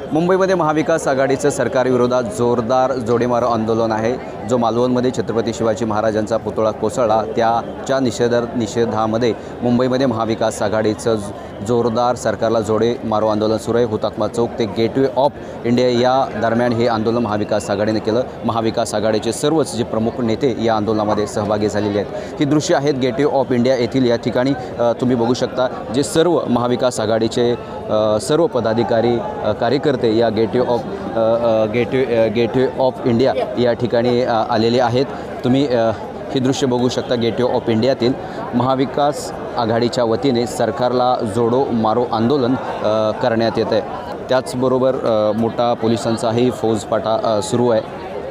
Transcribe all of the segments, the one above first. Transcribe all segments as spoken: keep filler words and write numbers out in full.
मुंबईमध्ये महाविकास आघाडीचं सरकारविरोधात जोरदार जोडेमारो आंदोलन आहे। जो मालवणमध्ये छत्रपती शिवाजी महाराजांचा पुतळा कोसळला त्याच्या निषेध निषेधामध्ये मुंबईमध्ये महाविकास आघाडीचं जोरदार सरकारला जोडे मारो आंदोलन सुरू आहे। हुतात्मा चौक ते गेटवे ऑफ इंडिया या दरम्यान हे आंदोलन महाविकास आघाडीने केलं। महाविकास आघाडीचे सर्वच जे प्रमुख नेते या आंदोलनामध्ये सहभागी झालेले आहेत। ही दृश्य आहेत गेटवे ऑफ इंडिया येथील। या ठिकाणी तुम्ही बघू शकता जे सर्व महाविकास आघाडीचे सर्व पदाधिकारी कार्यकर्ते या gateway of gateway gateway of India या ठिकाणी आलेले आहेत। तुम्ही हे दृश्य बघू शकता गेटवे ऑफ इंडियातील महाविकास आघाडीच्या वतीने सरकारला जोडो मारो आंदोलन करण्यात येत आहे। त्याचबरोबर मोठा पोलिसांचाही फौजफाटा सुरू आहे।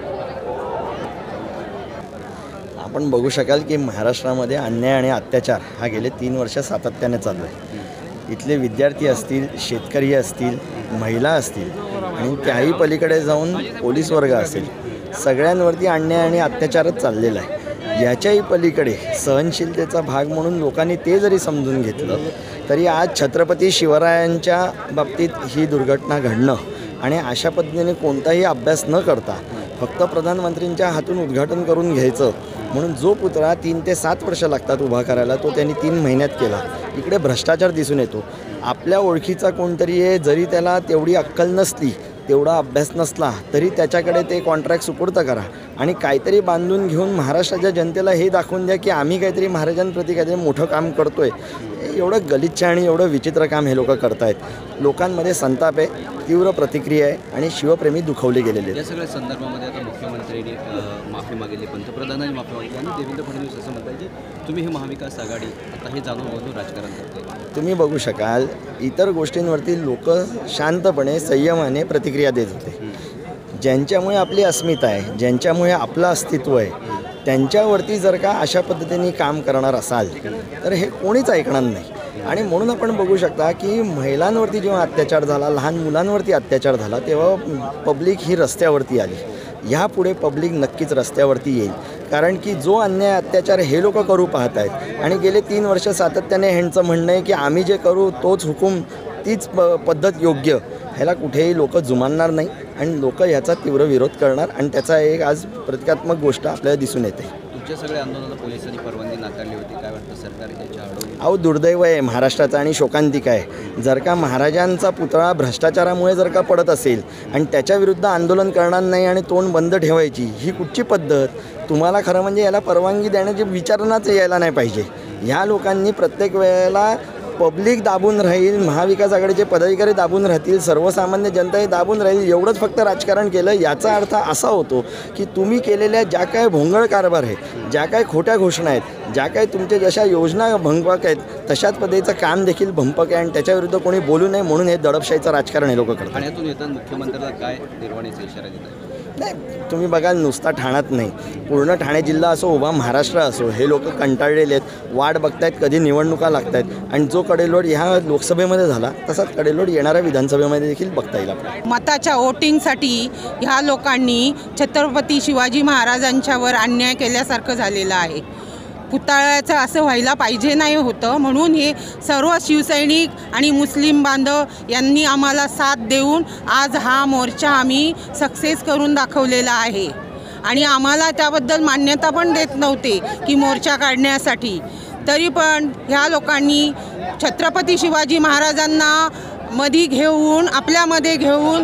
आपण बघू शकाल की महाराष्ट्रामध्ये अन्याय आणि अत्याचार हा गेले तीन वर्ष सातत्याने चालू आहे। इथले विद्यार्थी असतील, शेतकरी असतील, महिला असतील आणि त्याही पलीकडे जाऊन पोलीस वर्ग असेल, सगळ्यांवरती अन्याय आणि अत्याचारच चाललेला आहे। याच्याही पलीकडे सहनशीलतेचा भाग म्हणून लोकांनी ते जरी समजून घेतलं तरी आज छत्रपती शिवरायांच्या बाबतीत ही दुर्घटना घडणं आणि अशा पद्धतीने कोणताही अभ्यास न करता फक्त प्रधानमंत्रींच्या हातून उद्घाटन करून घ्यायचं म्हणून जो पुतळा तीन ते सात वर्ष लागतात उभा करायला तो त्यांनी तीन महिन्यात केला। इकडे भ्रष्टाचार दिसून येतो। आपल्या ओळखीचा कोणतरी आहे, जरी त्याला तेवढी अक्कल नसली, तेवढा अभ्यास नसला तरी त्याच्याकडे ते कॉन्ट्रॅक्ट सुपूर्द करा आणि काहीतरी बांधून घेऊन महाराष्ट्राच्या जनतेला हे दाखवून द्या की आम्ही काहीतरी महाराजांप्रती काहीतरी मोठं काम करतो आहे। एवढं गलिच्छ आणि एवढं विचित्र काम हे लोक करत आहेत। लोकांमध्ये संताप आहे, तीव्र प्रतिक्रिया आहे आणि शिवप्रेमी दुखवले गेलेले आहेत। या सगळ्या संदर्भामध्ये आता मुख्यमंत्र्यांनी माफी मागितली, पंतप्रधानांनी माफी मागितली आणि देवेंद्र फडणवीस असं म्हणतात की तुम्ही हे महाविकास आघाडी आता हे जाणून बघून राजकारण करते। तुम्ही बघू शकाल इतर गोष्टींवरती लोक शांतपणे संयमाने प्रतिक्रिया देत होते। ज्यांच्यामुळे आपली अस्मिता आहे, ज्यांच्यामुळे आपलं अस्तित्व आहे, त्यांच्यावरती जर का अशा पद्धतीने काम करणार असाल तर हे कोणीच ऐकणार नाही। आणि म्हणून आपण बघू शकता की महिलांवरती जेव्हा अत्याचार झाला, लहान मुलांवरती अत्याचार झाला, तेव्हा पब्लिक ही रस्त्यावरती आली। ह्यापुढे पब्लिक नक्कीच रस्त्यावरती येईल, कारण की जो अन्याय अत्याचार हे लोक करू पाहत आहेत आणि गेले तीन वर्ष सातत्याने ह्यांचं म्हणणं आहे की आम्ही जे करू तोच हुकूम, तीच प पद्धत योग्य, ह्याला कुठेही लोक जुमानणार नाही आणि लोक ह्याचा तीव्र विरोध करणार आणि त्याचा एक आज प्रतिकात्मक गोष्ट आपल्याला दिसून येते। तुमच्या सगळ्या आंदोलनाला पोलिसांनी परवानगी नाकारली होती, काय वाटतं सरकार त्याच्या आडवून? अहो दुर्दैव आहे महाराष्ट्राचा आणि शोकांतिक आहे। जर का महाराजांचा पुतळा भ्रष्टाचारामुळे जर का पडत असेल आणि त्याच्याविरुद्ध आंदोलन करणार नाही आणि तोंड बंद ठेवायची ही कुठची पद्धत? तुम्हाला खरं म्हणजे याला परवानगी देण्याची विचारणाच यायला नाही पाहिजे। ह्या लोकांनी प्रत्येक वेळेला पब्लिक दाबून राहील, महाविकास आघाडीचे पदाधिकारी दाबून राहतील, सर्वसामान्य जनताही दाबून राहील एवढंच फक्त राजकारण केलं। याचा अर्थ असा होतो की तुम्ही केलेल्या ज्या काय भोंगळ कारभार आहे, ज्या काय खोट्या घोषणा आहेत, ज्या काय तुमच्या जशा योजना भंगपक आहेत, तशाच पद्धतीचं काम देखील भंगपक आहे आणि त्याच्याविरुद्ध कोणी बोलू नये म्हणून हे दडपशाहीचं राजकारण हे लोक करतात। ठाण्यातून येतात मुख्यमंत्र्याला काय निर्वाणीचा इशारा देतात? नाही, तुम्ही बघाल नुसता ठाण्यात नाही, पूर्ण ठाणे जिल्हा असो, उभा महाराष्ट्र असो, हे लोक कंटाळलेले आहेत, वाट बघतायत कधी निवडणुका लागत आहेत आणि जो कडेलोट ह्या लोकसभेमध्ये झाला तसाच कडेलोट येणाऱ्या विधानसभेमध्ये देखील बघता येईल आपल्याला। मताच्या वोटिंगसाठी ह्या लोकांनी छत्रपती शिवाजी महाराजांच्यावर अन्याय केल्यासारखं झालेलं आहे। पुतळ्याचं असं व्हायला पाहिजे नाही होतं, म्हणून हे सर्व शिवसैनिक आणि मुस्लिम बांधव यांनी आम्हाला साथ देऊन आज हा मोर्चा आम्ही सक्सेस करून दाखवलेला आहे आणि आम्हाला त्याबद्दल मान्यता पण देत नव्हते की मोर्चा काढण्यासाठी, तरी पण ह्या लोकांनी छत्रपती शिवाजी महाराजांना मध्ये घेऊन आपल्यामध्ये घेऊन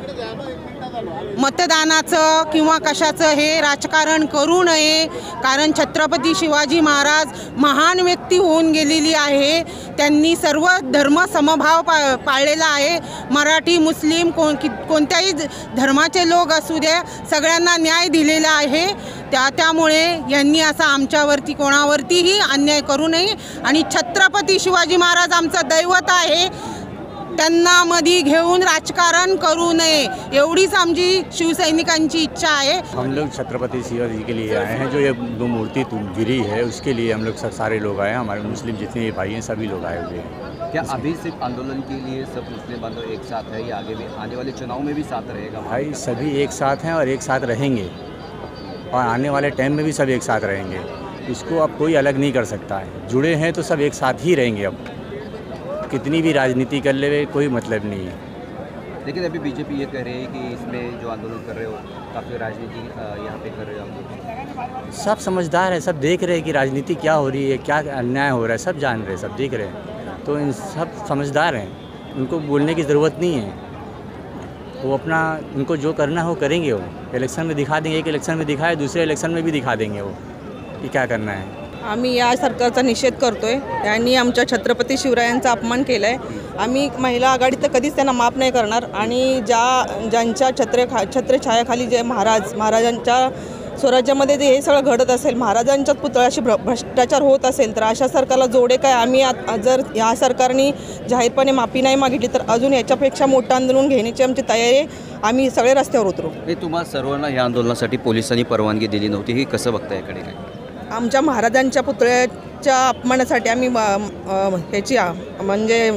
मतदानाचं किंवा कशाचं हे राजकारण करू नये, कारण छत्रपती शिवाजी महाराज महान व्यक्ती होऊन गेलेली आहे। त्यांनी सर्व धर्म समभाव पा पाळलेला आहे। मराठी, मुस्लिम, कोण कोणत्याही धर्माचे लोक असू द्या, सगळ्यांना न्याय दिलेला आहे। त्या त्यामुळे यांनी असा आमच्यावरती कोणावरतीही अन्याय करू नये आणि छत्रपती शिवाजी महाराज आमचं दैवत आहे, त्यांना मध्ये घेऊन राजकारण करू नये एवढीच आमची शिवसैनिकांची इच्छा आहे। हम लोग छत्रपति शिवाजी के लिए आए हैं। जो ये दो मूर्ति गिरी है उसके लिए हम लोग सब सारे लोग आए हैं, हमारे मुस्लिम जितने भी भाई हैं सभी लोग आए हुए हैं। क्या अभी सिर्फ आंदोलन के लिए सब मुस्लिम बांधव एक साथ है या आगे भी आने वाले चुनाव में भी साथ रहेगा? भाई सभी एक साथ हैं और एक साथ रहेंगे और आने वाले टाइम में भी सब एक साथ रहेंगे। इसको अब कोई अलग नहीं कर सकता है। जुड़े हैं तो सब एक साथ ही रहेंगे। अब कितनी भी राजनीति कर ले कोई मतलब नहीं है। लेकिन अभी बीजेपी ये कह रही है कि इसमें जो आंदोलन कर रहे हो काफ़ी राजनीति अ, यहाँ पे कर रहे हो आप। सब समझदार है, सब देख रहे हैं कि राजनीति क्या हो रही है, क्या अन्याय हो रहा है, सब जान रहे हैं, सब देख रहे हैं। तो इन सब समझदार हैं, उनको बोलने की ज़रूरत नहीं है। वो अपना उनको जो करना है वो करेंगे। वो इलेक्शन में दिखा देंगे, एक इलेक्शन में दिखाए, दूसरे इलेक्शन में भी दिखा देंगे वो कि क्या करना है। आम्ही या सरकारचा निषेध करतोय। त्यांनी आमच्या छत्रपती शिवरायांचा अपमान केला आहे। आम्ही महिला आघाडी तर कधीच त्यांना माफ नाही करणार आणि ज्या ज्यांच्या छत्रे खा छत्रछायाखाली जे महाराज महाराजांच्या स्वराज्यामध्ये जे हे सगळं घडत असेल, महाराजांच्याच पुतळ्याशी भ्र भ्रष्टाचार होत असेल, तर अशा सरकारला जोडे काय। आम्ही आत जर या सरकारने जाहीरपणे माफी नाही मागितली तर अजून याच्यापेक्षा मोठं आंदोलन घेण्याची आमची तयारी आहे। आम्ही सगळे रस्त्यावर उतरू। हे तुम्हा सर्वांना या आंदोलनासाठी पोलिसांनी परवानगी दिली नव्हती, हे कसं बघता याकडे काय? आमच्या महाराजांच्या पुतळ्याच्या अपमानासाठी आम्ही म- अ, ह्याची आ- म्हणजे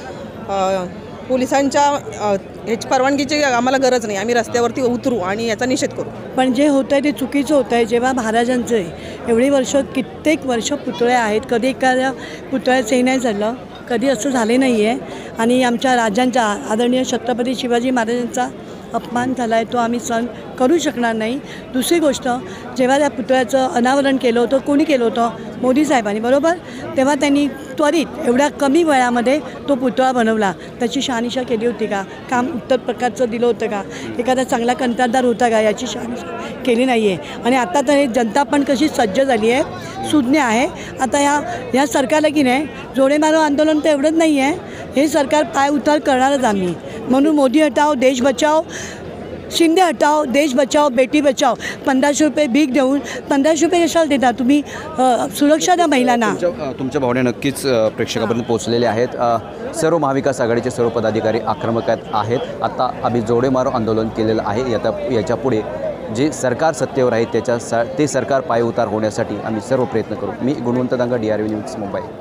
अ, पोलिसांच्या अ, ह्याची परवानगीची आम्हाला गरज नाही। आम्ही रस्त्यावरती उतरू आणि याचा निषेध करू। पण जे होतं आहे ते चुकीचं होतं आहे। जेव्हा महाराजांचे एवढी वर्ष कित्येक वर्ष पुतळे आहेत, कधी एखाद्या पुतळ्याचं हे नाही झालं, कधी असं झाले नाही आहे। आणि आमच्या राजांचा आदरणीय छत्रपती शिवाजी महाराजांचा अपमान झाला आहे, तो आम्ही सहन करू शकणार नाही। दुसरी गोष्ट, जेव्हा त्या पुतळ्याचं अनावरण केलं होतं, कोणी केलं होतं? मोदी साहेबांनी, बरोबर। तेव्हा त्यांनी त्वरित एवढ्या कमी वेळामध्ये तो पुतळा बनवला। त्याची शहानिशा केली होती का? काम उत्तर प्रकारचं दिलं होतं का? एखादा चांगला कंत्राटदार होता का? याची शहानिशा केली नाही आहे। आणि आता तर हे जनता पण कशी सज्ज झाली आहे, सुज्ञ आहे। आता या या सरकारला की नाही जोडे मारो आंदोलन तर एवढंच नाही आहे, हे सरकार पाय उतार करणारच आम्ही। म्हणून मोदी हटाओ देश बचाओ, शिंदे हटाओ देश बचाओ, बेटी बचाओ। पंधराशे रुपये भीक देऊन पंधराशे रुपये कशाला देता तुम्ही? अ, सुरक्षा द्या महिलांना। तुमच्या अ, तुमच्या भावना नक्कीच अ, प्रेक्षकापर्यंत पोहोचलेल्या आहेत। अ, सर्व महाविकास आघाडीचे सर्व पदाधिकारी आक्रमक आहेत। आता आम्ही जोडे मारो आंदोलन केलेलं आहे। आता याच्या पुढे जे सरकार सत्तेवर आहे त्याच्या सा ते सरकार पायउतार होण्यासाठी आम्ही सर्व प्रयत्न करू। मी Gunwant Danga, D R V news, Mumbai.